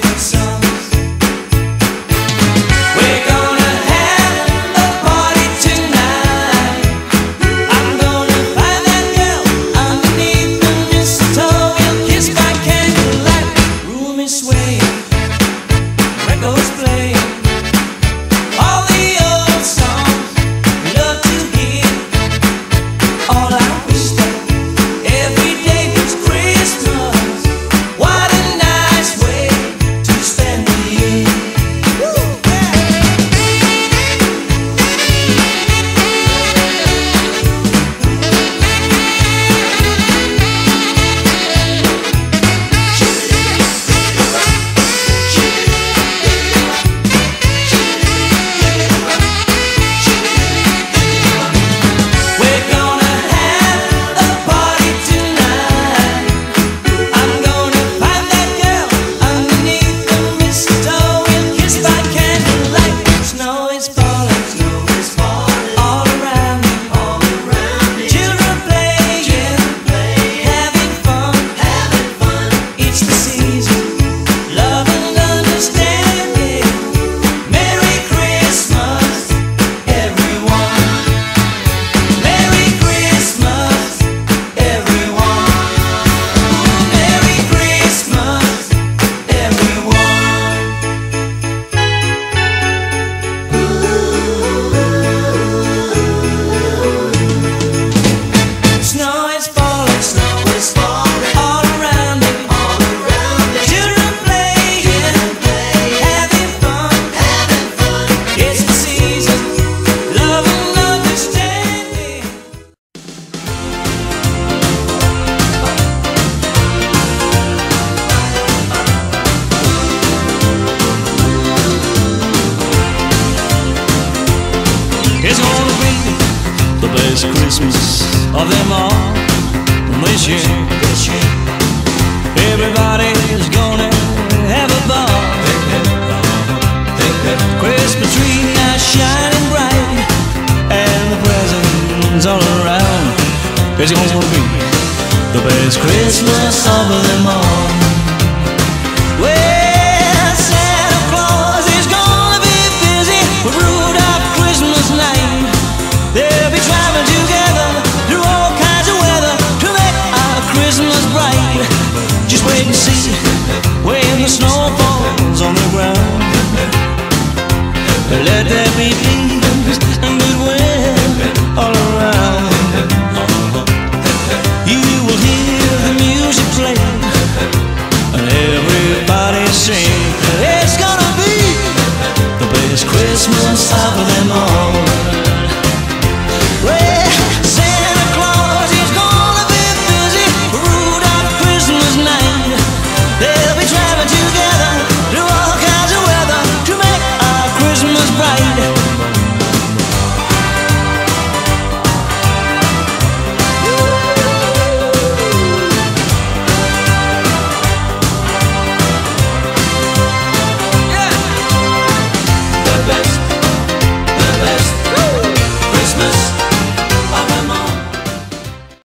best Christmas of them all. This year, everybody's gonna have a ball. Christmas tree now shining bright, and the presents all around. It's gonna be the best Christmas of them all. Well, Santa Claus is gonna be busy with Rudolph Christmas night. They'll be traveling together through all kinds of weather to make our Christmas bright. Just wait and see when the snow falls on the ground. Let there be peace